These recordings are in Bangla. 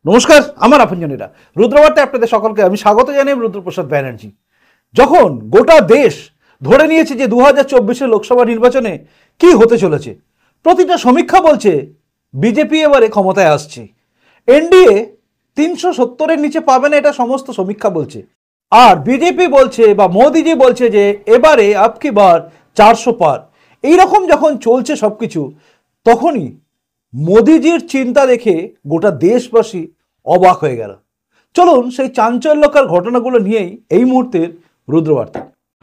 নমস্কার, আমার আপনজনেরা রুদ্রবার্তায় আপনাদের সকলকে আমি স্বাগত জানাই। রুদ্রপ্রসাদ ব্যানার্জি। যখন গোটা দেশ ধরে নিয়েছে যে 2024 লোকসভা নির্বাচনে কি হতে চলেছে, প্রতিটা সমীক্ষা বলছে বিজেপি এবারে ক্ষমতায় আসছে। এনডিএ 370-এর নিচে পাবে না, এটা সমস্ত সমীক্ষা বলছে। আর বিজেপি বলছে বা মোদিজি বলছে যে এবারে আপকি বার 400 পার। এইরকম যখন চলছে সবকিছু, তখনই মোদিজির চিন্তা দেখে গোটা দেশবাসী অবাক হয়ে গেল। চলুন সেই চাঞ্চল্যকর ঘটনাগুলো নিয়েই এই মুহূর্তের রুদ্রবার্তা।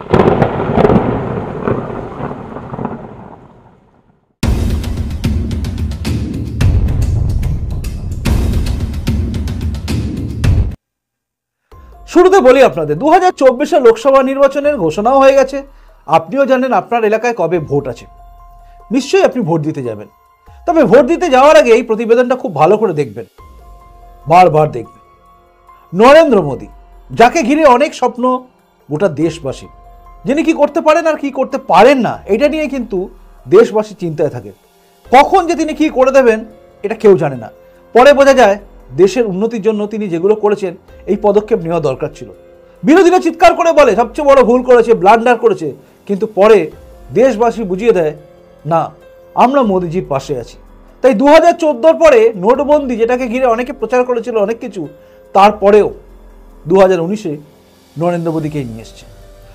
শুরুতে বলি আপনাদের 2024 লোকসভা নির্বাচনের ঘোষণাও হয়ে গেছে। আপনিও জানেন আপনার এলাকায় কবে ভোট আছে। নিশ্চয়ই আপনি ভোট দিতে যাবেন। তবে ভোট দিতে যাওয়ার আগে এই প্রতিবেদনটা খুব ভালো করে দেখবেন, বারবার দেখবেন। নরেন্দ্র মোদী, যাকে ঘিরে অনেক স্বপ্ন গোটা দেশবাসী, যিনি কি করতে পারেন আর কি করতে পারেন না, এটা নিয়ে কিন্তু দেশবাসী চিন্তায় থাকে। কখন যে তিনি কি করে দেবেন এটা কেউ জানে না। পরে বোঝা যায় দেশের উন্নতির জন্য তিনি যেগুলো করেছেন এই পদক্ষেপ নেওয়া দরকার ছিল। বিরোধীরা চিৎকার করে বলে সবচেয়ে বড় ভুল করেছে, ব্লান্ডার করেছে, কিন্তু পরে দেশবাসী বুঝিয়ে দেয় না, আমরা মোদিজির পাশে আছি। তাই 2014 পরে নোটবন্দি, যেটাকে ঘিরে অনেকে প্রচার করেছিল অনেক কিছু, তারপরেও 2019-এ নরেন্দ্র মোদীকেই নিয়ে এসছে।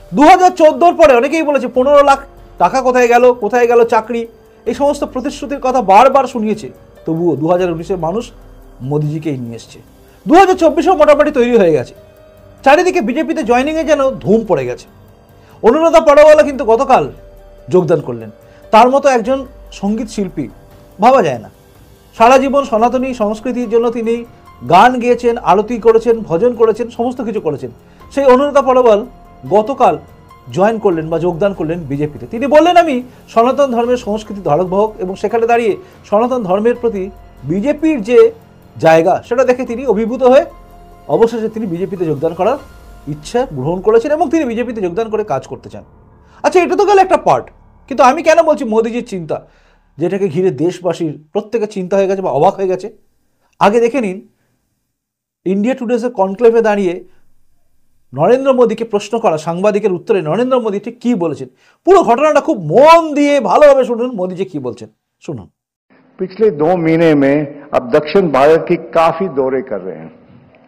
2014 পরে অনেকেই বলেছে 15 লাখ টাকা কোথায় গেল, কোথায় গেল চাকরি, এই সমস্ত প্রতিশ্রুতির কথা বারবার শুনিয়েছে। তবুও 2019-এর মানুষ মোদিজিকেই নিয়ে এসছে। 2024-এও মোটামুটি তৈরি হয়ে গেছে। চারিদিকে বিজেপিতে জয়নিংয়ে যেন ধুম পড়ে গেছে। অনুরাধা পড়াওয়ালা কিন্তু গতকাল যোগদান করলেন। তার মতো একজন সঙ্গীত শিল্পী ভাবা যায় না। সারা জীবন সনাতনী সংস্কৃতির জন্য তিনি গান গেয়েছেন, আরতি করেছেন, ভজন করেছেন, সমস্ত কিছু করেছেন। সেই অনুরাধা পড়াওয়াল গতকাল জয়েন করলেন বা যোগদান করলেন বিজেপিতে। তিনি বললেন, আমি সনাতন ধর্মের সংস্কৃতি ধারকবাহক, এবং সেখানে দাঁড়িয়ে সনাতন ধর্মের প্রতি বিজেপির যে জায়গা সেটা দেখে তিনি অভিভূত হয়ে অবশেষে তিনি বিজেপিতে যোগদান করার ইচ্ছা গ্রহণ করেছেন এবং তিনি বিজেপিতে যোগদান করে কাজ করতে চান। আচ্ছা, এটা তো গেল একটা পার্ট, কিন্তু আমি কেন বলছি মোদিজির চিন্তা, যেটাকে ঘিরে দেশবাসীর প্রত্যেকের চিন্তা হয়ে গেছে বা অবাক হয়ে গেছে। আগে দেখে নিন ইন্ডিয়া টুডেজের কনক্লেভে দাঁড়িয়ে নরেন্দ্র মোদীকে প্রশ্ন করা সাংবাদিকের উত্তরে নরেন্দ্র মোদী ঠিক কি বলেছেন। পুরো ঘটনাটা খুব মন দিয়ে ভালোভাবে শুনুন, মোদীজি কি বলছেন শুনুন। पिछले 2 महीने में अब दक्षिण भारत की काफी दौरे कर रहे हैं।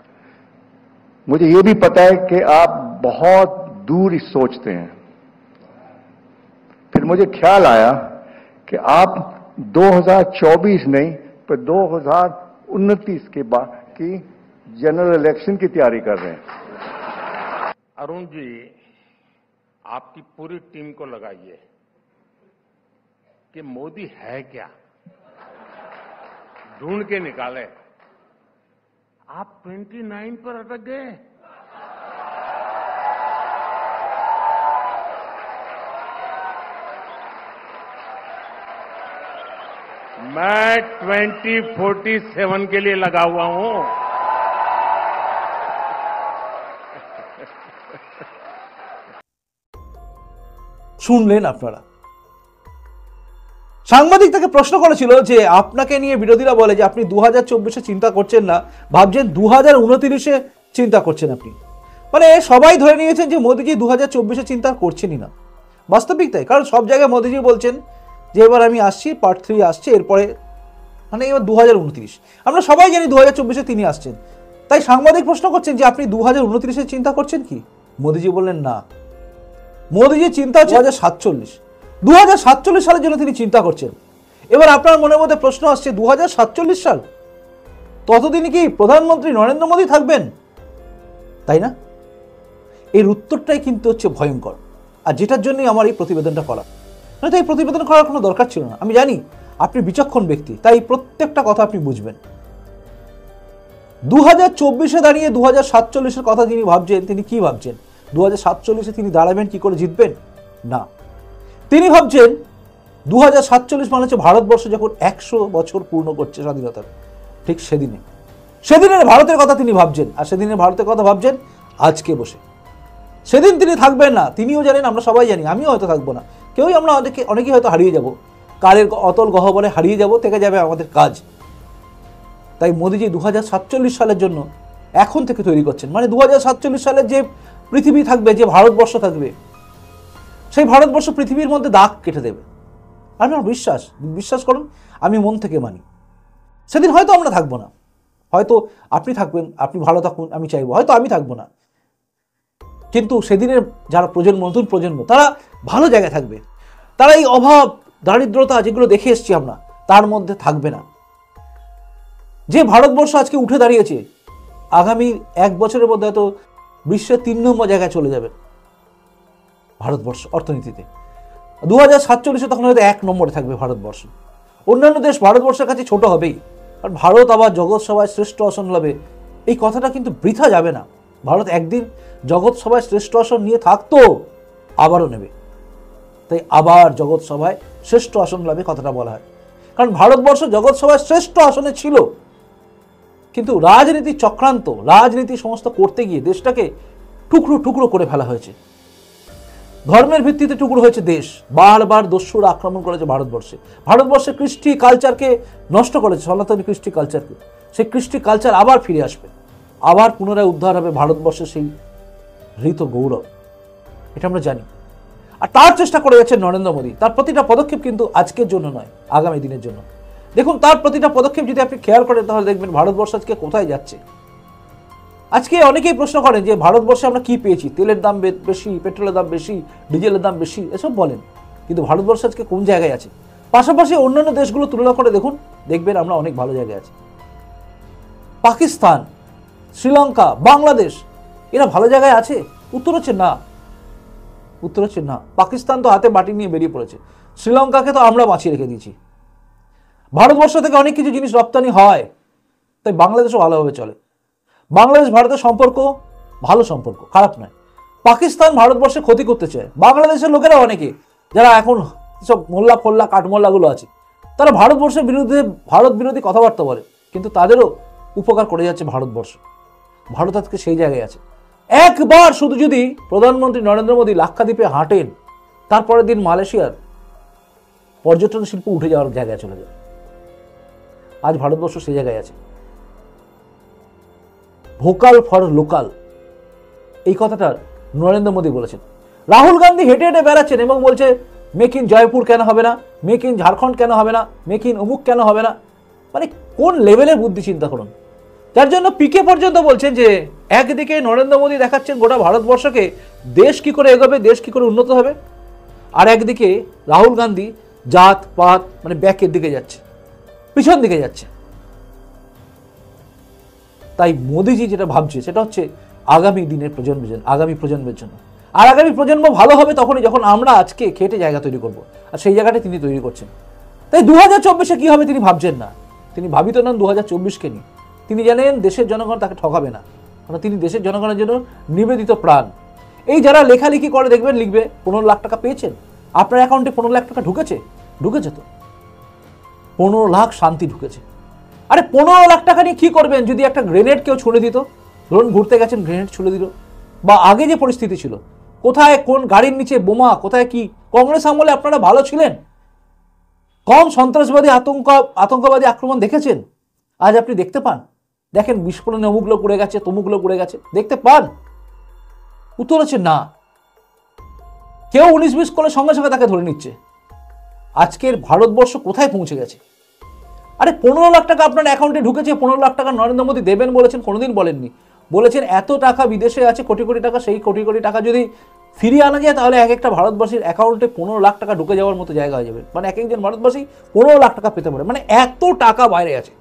मुझे ये भी पता है कि आप बहुत दूर सोचते हैं। फिर मुझे ख्याल आया कि आप 2024 नहीं पर 2029 के बाद की जनरल इलेक्शन की तैयारी कर रहे हैं। अरुण जी, आपकी पूरी टीम को लगाइए कि मोदी है क्या, ढूंढ के निकाले। आप 29 पर अटक गए। मैं 2047 के लिए लगा हुआ हूं। শুনলেন আপনারা, সাংবাদিক তাকে প্রশ্ন করেছিল যে আপনাকে নিয়ে বিরোধীরা বলে যে আপনি 2024-এ চিন্তা করছেন না, ভাবছেন 2029-এ চিন্তা করছেন আপনি। মানে সবাই ধরে নিয়েছেন যে মোদিজি 2024-এ চিন্তা করছেনই না। বাস্তবিক তাই, কারণ সব জায়গায় মোদিজি বলছেন যে এবার আমি আসছি, পার্ট 3 আসছে, এরপরে মানে এবার 2029। আমরা সবাই জানি 2024-এ তিনি আসছেন। তাই সাংবাদিক প্রশ্ন করছেন যে আপনি 2029-এ চিন্তা করছেন কি? মোদিজি বললেন না, মোদিজির চিন্তা হচ্ছে 2047। 2047 সালের জন্য তিনি চিন্তা করছেন। এবার আপনার মনের মধ্যে প্রশ্ন আসছে, 2047 সাল, ততদিনে কি প্রধানমন্ত্রী নরেন্দ্র মোদী থাকবেন? তাই না? এর উত্তরটাই কিন্তু হচ্ছে ভয়ঙ্কর, আর যেটার জন্যই আমার এই প্রতিবেদনটা করা। নয়তো এই প্রতিবেদন করার কোনো দরকার ছিল না। আমি জানি আপনি বিচক্ষণ ব্যক্তি, তাই প্রত্যেকটা কথা আপনি বুঝবেন। 2024-এ দাঁড়িয়ে 2047-এর কথা যিনি ভাবছেন, তিনি কি ভাবছেন? 2047-এ তিনি দাঁড়াবেন, কি করে জিতবেন? না, তিনি ভাবছেন 2047 মানে হচ্ছে ভারতবর্ষ যখন 100 বছর পূর্ণ করছে স্বাধীনতার, ঠিক সেদিনের ভারতের কথা তিনি ভাবছেন। আর সেদিনের ভারতের কথা ভাবছেন আজকে বসে। সেদিন তিনি থাকবেন না, তিনিও জানেন, আমরা সবাই জানি, আমিও হয়তো থাকবো না, কেউই, আমরা অনেকেই হয়তো হারিয়ে যাব, কালের অতল গহ্বরে হারিয়ে যাব, থেকে যাবে আমাদের কাজ। তাই মোদিজি 2047 সালের জন্য এখন থেকে তৈরি করছেন। মানে 2047 সালের যে পৃথিবী থাকবে, যে ভারতবর্ষ থাকবে, সেই ভারতবর্ষ পৃথিবীর মধ্যে দাগ কেটে দেবে। আমার বিশ্বাস করুন, আমি মন থেকে মানি। সেদিন হয়তো আমরা থাকবো না, হয়তো আপনি থাকবেন, আপনি ভালো থাকুন, আমি চাইবো, হয়তো আমি থাকবো না, কিন্তু সেদিনের যারা নতুন প্রজন্ম তারা ভালো জায়গায় থাকবে। তারা এই অভাব, দারিদ্রতা যেগুলো দেখে এসছি আমরা, তার মধ্যে থাকবে না। যে ভারতবর্ষ আজকে উঠে দাঁড়িয়েছে, আগামী 1 বছরের মধ্যে হয়তো বিশ্বের 3 নম্বর জায়গায় চলে যাবে ভারতবর্ষ অর্থনীতিতে। 2047 তখন হয়তো 1 নম্বরে থাকবে ভারতবর্ষ। অন্যান্য দেশ ভারতবর্ষের কাছে ছোট হবেই, কারণ ভারত আবার জগৎ সভায় শ্রেষ্ঠ আসন লাভে, এই কথাটা কিন্তু বৃথা যাবে না। ভারত একদিন জগৎ সভায় শ্রেষ্ঠ আসন নিয়ে থাকতো, আবারও নেবে। তাই আবার জগৎ সভায় শ্রেষ্ঠ আসন লাভে কথাটা বলা হয়, কারণ ভারতবর্ষ জগৎ সভায় শ্রেষ্ঠ আসনে ছিল, কিন্তু রাজনীতি চক্রান্ত, রাজনীতি সমস্ত করতে গিয়ে দেশটাকে টুকরো টুকরো করে ফেলা হয়েছে। ধর্মের ভিত্তিতে টুকরো হয়েছে দেশ। বারবার দস্যুরা আক্রমণ করেছে ভারতবর্ষের কৃষ্টি কালচারকে নষ্ট করেছে, সনাতনী কৃষ্টি কালচারকে। সেই কৃষ্টি কালচার আবার ফিরে আসবে, আবার পুনরায় উদ্ধার হবে ভারতবর্ষের সেই হৃত গৌরব। এটা আমরা জানি, আর তার চেষ্টা করে যাচ্ছেন নরেন্দ্র মোদী। তার প্রতিটা পদক্ষেপ কিন্তু আজকের জন্য নয়, আগামী দিনের জন্য। দেখুন, তার প্রতিটা পদক্ষেপ যদি আপনি খেয়াল করেন, তাহলে দেখবেন ভারতবর্ষ আজকে কোথায় যাচ্ছে। আজকে অনেকেই প্রশ্ন করেন যে ভারতবর্ষে আমরা কি পেয়েছি, তেলের দাম বেশি, পেট্রোলের দাম বেশি, ডিজেলের দাম বেশি, এসব বলেন, কিন্তু ভারতবর্ষ আজকে কোন জায়গায় আছে? পাশাপাশি অন্যান্য দেশগুলো তুলনা করে দেখবেন আমরা অনেক ভালো জায়গায় আছি। পাকিস্তান, শ্রীলঙ্কা, বাংলাদেশ, এরা ভালো জায়গায় আছে? উত্তর হচ্ছে না। পাকিস্তান তো হাতে বাটি নিয়ে বেরিয়ে পড়েছে, শ্রীলঙ্কাকে তো আমরা বাঁচিয়ে রেখে দিয়েছি। ভারতবর্ষ থেকে অনেক কিছু জিনিস রপ্তানি হয়, তাই বাংলাদেশও ভালোভাবে চলে। বাংলাদেশ ভারতের সম্পর্ক ভালো সম্পর্ক, খারাপ নয়। পাকিস্তান ভারতবর্ষে ক্ষতি করতে চায়, বাংলাদেশের লোকেরা অনেকে যারা এখন সব মোল্লা ফোল্লা কাঠমোল্লাগুলো আছে, তারা ভারতবর্ষের বিরুদ্ধে ভারত বিরোধী কথাবার্তা বলে, কিন্তু তাদেরও উপকার করে যাচ্ছে ভারতবর্ষ। ভারত আজকে সেই জায়গায় আছে। একবার শুধু যদি প্রধানমন্ত্রী নরেন্দ্র মোদী লাক্ষাদ্বীপে হাঁটেন, তারপরের দিন মালয়েশিয়ার পর্যটন শিল্প উঠে যাওয়ার জায়গায় চলে যায়। আজ ভারতবর্ষ সেই জায়গায় আছে। ভোকাল ফর লোকাল, এই কথাটা নরেন্দ্র মোদী বলেছেন। রাহুল গান্ধী হেঁটে হেঁটে বেড়াচ্ছেন এবং বলছে মেক ইন জয়পুর কেন হবে না, মেক ইন ঝাড়খণ্ড কেন হবে না, মেক ইন অমুক কেন হবে না। মানে কোন লেভেলের বুদ্ধি চিন্তা করুন। যার জন্য পিকে পর্যন্ত বলছেন যে একদিকে নরেন্দ্র মোদী দেখাচ্ছেন গোটা ভারতবর্ষকে দেশ কি করে এগোবে, দেশ কি করে উন্নত হবে, আর একদিকে রাহুল গান্ধী জাত পাত মানে ব্যাকের দিকে যাচ্ছে, পিছন দিকে যাচ্ছে। তাই মোদিজি যেটা ভাবছে সেটা হচ্ছে আগামী দিনের আগামী প্রজন্মের জন্য। আর আগামী প্রজন্ম ভালো হবে তখনই যখন আমরা আজকে খেটে জায়গা তৈরি করব, আর সেই জায়গাটা তিনি তৈরি করছেন। তাই 2024-এ কি হবে তিনি ভাবছেন না, তিনি ভাবিত নন 2024-কে নিয়ে। তিনি জানেন দেশের জনগণ তাকে ঠকাবে না, কারণ তিনি দেশের জনগণের জন্য নিবেদিত প্রাণ। এই যারা লেখালেখি করে দেখবেন লিখবে 15 লাখ টাকা পেয়েছেন, আপনার অ্যাকাউন্টে 15 লাখ টাকা ঢুকেছে তো 15 লাখ শান্তি ঢুকেছে। আরে 15 লাখ টাকা নিয়ে কি করবেন যদি একটা গ্রেনেড কেউ ছুঁড়ে দিত? ধরুন ঘুরতে গেছেন, গ্রেনেড ছুঁড়ে দিল, বা আগে যে পরিস্থিতি ছিল, কোথায় কোন গাড়ির নিচে বোমা, কোথায় কি। কংগ্রেস আমলে আপনারা ভালো ছিলেন, কম সন্ত্রাসবাদী আতঙ্কবাদী আক্রমণ দেখেছেন? আজ আপনি দেখতে পান? দেখেন বিস্ফোরণে অমুকগুলো পড়ে গেছে, তমুকগুলো পড়ে গেছে, দেখতে পান? উত্তর হচ্ছে না। কেউ 19-20 করলে সঙ্গে সঙ্গে তাকে ধরে নিচ্ছে। আজকের ভারতবর্ষ কোথায় পৌঁছে গেছে? আরে 15 লাখ টাকা আপনার অ্যাকাউন্টে ঢুকেছে, 15 লাখ টাকা নরেন্দ্র মোদী দেবেন বলেছেন, কোনোদিন বলেননি। বলেছেন এত টাকা বিদেশে আছে, কোটি কোটি টাকা, সেই কোটি কোটি টাকা যদি ফিরিয়ে আনা যায় তাহলে এক একটা ভারতবাসীর অ্যাকাউন্টে 15 লাখ টাকা ঢুকে যাওয়ার মতো জায়গা হয়ে যাবে। মানে এক একজন ভারতবাসী 15 লাখ টাকা পেতে পারে, মানে এত টাকা বাইরে আছে।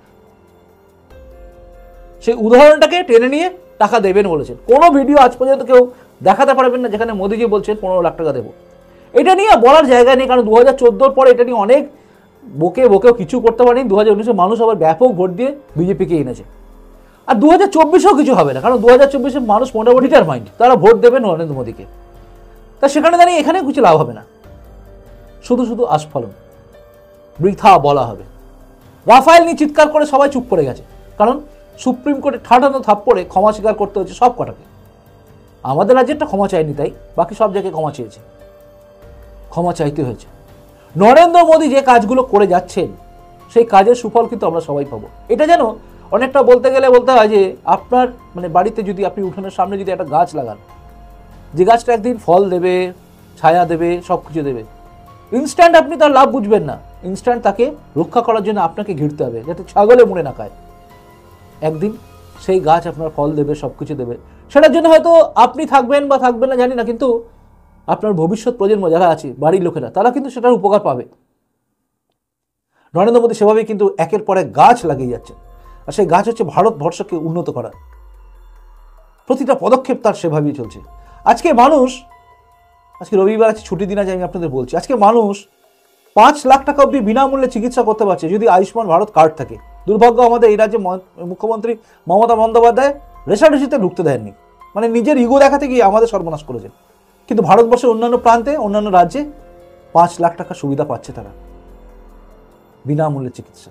সেই উদাহরণটাকে টেনে নিয়ে টাকা দেবেন বলেছেন। কোনো ভিডিও আজ পর্যন্ত কেউ দেখাতে পারবেন না যেখানে মোদীজি বলছেন 15 লাখ টাকা দেবো। এটা নিয়ে বলার জায়গা নেই, কারণ 2014-র পরে এটা নিয়ে অনেক বকেও কিছু করতে পারেনি। 2019-এ মানুষ আবার ব্যাপক ভোট দিয়ে বিজেপিকে এনেছে। আর 2024-এও কিছু হবে না, কারণ 2024-এ মানুষ মোটামুটি ডিটারমাইন্ড, তারা ভোট দেবে নরেন্দ্র মোদীকে। তা সেখানে দাঁড়িয়ে এখানে কিছু লাভ হবে না, শুধু শুধু আস্ফলন, বৃথা বলা হবে। রাফায়েল নিয়ে চিৎকার করে সবাই চুপ করে গেছে, কারণ সুপ্রিম কোর্টে ঠাটানো থাপ্পড়ে ক্ষমা স্বীকার করতে হচ্ছে সব কটাকে। আমাদের রাজ্যেরটা ক্ষমা চায়নি, তাই বাকি সব জায়গায় ক্ষমা চেয়েছে, ক্ষমা চাইতে হয়েছে। নরেন্দ্র মোদী যে কাজগুলো করে যাচ্ছেন সেই কাজের সুফল কিন্তু আমরা সবাই পাবো। এটা যেন অনেকটা বলতে গেলে বলতে হয় যে আপনার মানে বাড়িতে যদি আপনি উঠোনের সামনে যদি একটা গাছ লাগান, যে গাছটা একদিন ফল দেবে, ছায়া দেবে, সব কিছু দেবে, ইনস্ট্যান্ট আপনি তার লাভ বুঝবেন না, ইনস্ট্যান্ট তাকে রক্ষা করার জন্য আপনাকে ঘিরতে হবে যাতে ছাগলে মুড়ে না খায়। একদিন সেই গাছ আপনার ফল দেবে, সব কিছু দেবে, সেটার জন্য হয়তো আপনি থাকবেন বা থাকবেন না জানি না, কিন্তু আপনার ভবিষ্যৎ প্রজন্ম যারা আছে, বাড়ির লোকেরা, তারা কিন্তু সেটার উপকার পাবে। নরেন্দ্র মোদী সেভাবেই কিন্তু একের পর এক গাছ লাগিয়ে যাচ্ছে, আর সেই গাছ হচ্ছে ভারতবর্ষকে উন্নত করা। প্রতিটা পদক্ষেপ তার সেভাবেই চলছে। আজকে মানুষ, আজকে রবিবার আছে, ছুটি দিন আছে, আমি আপনাদের বলছি, আজকে মানুষ 5 লাখ টাকা অবধি বিনামূল্যে চিকিৎসা করতে পারছে যদি আয়ুষ্মান ভারত কার্ড থাকে। দুর্ভাগ্য আমাদের এই রাজ্যে মুখ্যমন্ত্রী মমতা বন্দ্যোপাধ্যায় রেশারেশিতে ঢুকতে দেননি, মানে নিজের ইগো দেখাতে গিয়ে আমাদের সর্বনাশ করেছেন। কিন্তু ভারতবর্ষের অন্যান্য প্রান্তে, অন্যান্য রাজ্যে 5 লাখ টাকা সুবিধা পাচ্ছে তারা, বিনামূল্যে চিকিৎসা।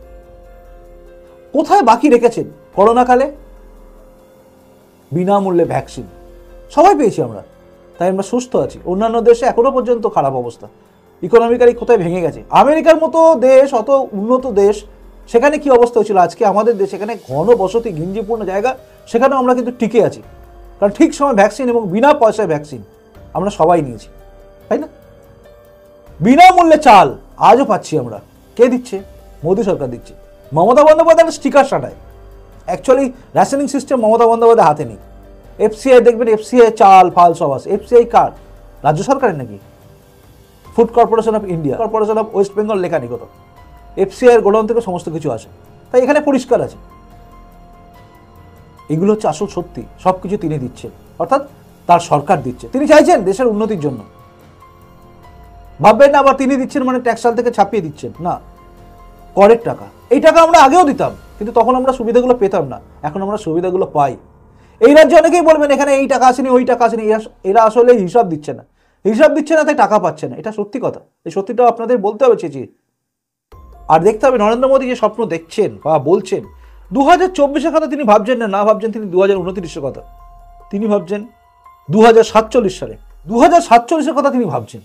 কোথায় বাকি রেখেছেন করোনাকালে? বিনামূল্যে ভ্যাকসিন সবাই পেয়েছি আমরা, তাই আমরা সুস্থ আছি। অন্যান্য দেশে এখনো পর্যন্ত খারাপ অবস্থা, ইকোনমিক্যালি কোথায় ভেঙে গেছে। আমেরিকার মতো দেশ, অত উন্নত দেশ, সেখানে কি অবস্থা হয়েছিল, আজকে আমাদের দেশ এখানে ঘন বসতি, ঘিঞ্জিপূর্ণ জায়গা, সেখানেও আমরা কিন্তু টিকে আছি, কারণ ঠিক সময় ভ্যাকসিন এবং বিনা পয়সায় ভ্যাকসিন আমরা সবাই নিয়েছি, তাই না? বিনামূল্যে চাল আজও পাচ্ছি আমরা। কে দিচ্ছে? মোদী সরকার দিচ্ছে। মমতা বন্দ্যোপাধ্যায় স্টিকার সাটায়, actually rationing system Mamata Bandyopadhyay হাতে নেই। এফসিআই দেখবেন, এফসিআই চাল ফাল সব আছে। এফসিআই কার? রাজ্য সরকারের নাকি? Food corporation of India, corporation of West Bengal লেখা নেই কত। এফসিআই এর গোডাউন থেকে সমস্ত কিছু আসে, তাই এখানে পরিষ্কার আছে। এগুলো হচ্ছে আসল সত্যি, সব কিছু তিনি দিচ্ছেন, অর্থাৎ তার সরকার দিচ্ছে। তিনি চাইছেন দেশের উন্নতির জন্য। ভাববেন না আবার তিনি দিচ্ছেন মানে ট্যাক্সাল থেকে ছাপিয়ে দিচ্ছেন, না, করের টাকা। এই টাকা আমরা আগেও দিতাম, কিন্তু তখন আমরা সুবিধাগুলো পেতাম না, এখন আমরা সুবিধাগুলো পাই। এই রাজ্যে অনেকেই বলবেন এখানে এই টাকা আসেনি, ওই টাকা আসেনি, এরা আসলে হিসাব দিচ্ছে না, হিসাব দিচ্ছে না তাই টাকা পাচ্ছে না। এটা সত্যি কথা, এই সত্যিটাও আপনাদের বলতে হবে চেঁচিয়ে। আর দেখতে হবে নরেন্দ্র মোদী যে স্বপ্ন দেখছেন বা বলছেন, 2024-এর কথা তিনি ভাবছেন না, ভাবছেন তিনি 2029-এর কথা। তিনি ভাবছেন 2047 সালে, 2047-এর কথা তিনি ভাবছেন।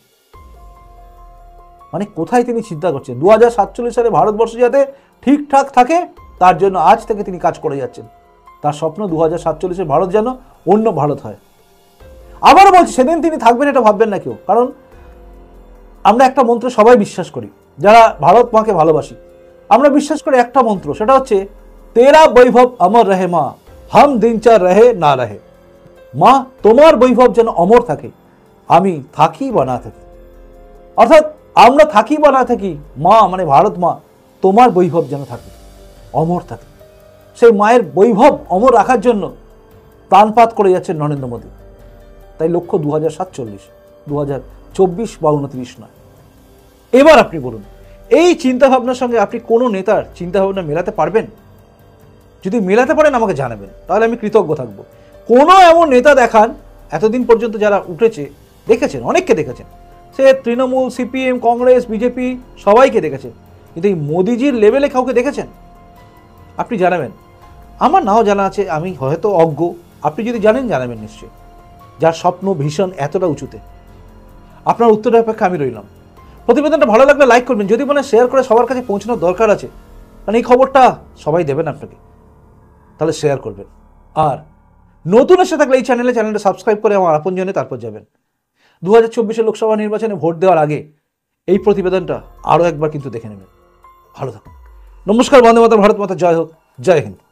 মানে কোথায় তিনি চিন্তা করছেন? 2047 সালে ভারতবর্ষ যাতে ঠিকঠাক থাকে, তার জন্য আজ থেকে তিনি কাজ করে যাচ্ছেন। তার স্বপ্ন 2047-এর ভারত যেন অন্য ভারত হয়। আবারও বলছি, সেদিন তিনি থাকবেন এটা ভাববেন না কেউ, কারণ আমরা একটা মন্ত্রে সবাই বিশ্বাস করি, যারা ভারত মাকে ভালোবাসি। আমরা বিশ্বাস করি একটা মন্ত্র, সেটা হচ্ছে তেরা বৈভব অমর রহে মা, হাম দিনচার রহে না রহে। মা, তোমার বৈভব যেন অমর থাকে, আমি থাকি বা না থাকি। অর্থাৎ আমরা থাকি বা না থাকি, মা মানে ভারত মা, তোমার বৈভব যেন থাকে, অমর থাকে। সেই মায়ের বৈভব অমর রাখার জন্য প্রাণপাত করে যাচ্ছেন নরেন্দ্র মোদী। তাই লক্ষ্য 2047, 2024 বা 29 নয়। এবার আপনি বলুন, এই চিন্তাভাবনার সঙ্গে আপনি কোনো নেতার চিন্তাভাবনা মেলাতে পারবেন? যদি মেলাতে পারেন আমাকে জানাবেন, তাহলে আমি কৃতজ্ঞ থাকবো। কোনো এমন নেতা দেখান, এতদিন পর্যন্ত যারা উঠেছে, দেখেছেন, অনেককে দেখেছেন, সে তৃণমূল, সিপিএম, কংগ্রেস, বিজেপি, সবাইকে দেখেছেন, কিন্তু এই মোদিজির লেভেলে কাউকে দেখেছেন? আপনি জানাবেন। আমার নাও জানা আছে, আমি হয়তো অজ্ঞ, আপনি যদি জানেন জানাবেন নিশ্চয়ই। যার স্বপ্ন ভীষণ এতটা উঁচুতে, আপনার উত্তরের অপেক্ষা আমি রইলাম। প্রতিবেদনটা ভালো লাগলে লাইক করবেন, যদি মনে শেয়ার করে সবার কাছে পৌঁছানোর দরকার আছে, কারণ এই খবরটা সবাই দেবেন আপনাকে, তাহলে শেয়ার করবেন। আর নতুন এসে থাকলে এই চ্যানেলটা সাবস্ক্রাইব করে আমার আপনজনে তারপর যাবেন। 2024 লোকসভা নির্বাচনে ভোট দেওয়ার আগে এই প্রতিবেদনটা আরও একবার কিন্তু দেখে নেবেন। ভালো থাকুন। নমস্কার, বন্দে মাতরম, ভারত মাতা জয় হোক, জয় হিন্দ।